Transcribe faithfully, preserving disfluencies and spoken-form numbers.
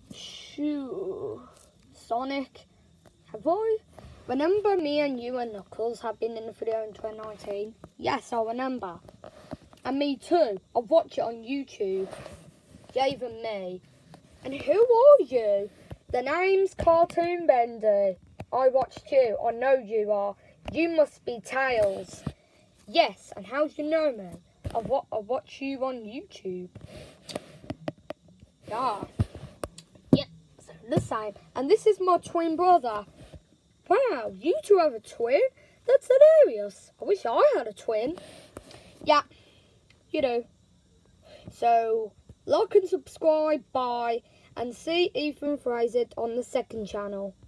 Shoo. Sonic. Have I? Remember me and you and Knuckles have been in the video in twenty nineteen? Yes, I remember. And me too. I watch it on YouTube. Yeah, even me. And who are you? The name's Cartoon Bendy. I watched you. I know you are. You must be Tails. Yes, and how do you know me? I, wa I watch you on YouTube. Yeah. Yeah, so the same. And this is my twin brother. Wow, you two have a twin? That's hilarious. I wish I had a twin. Yeah, you do. So, like and subscribe, bye, and see Ethan Fraser on the second channel.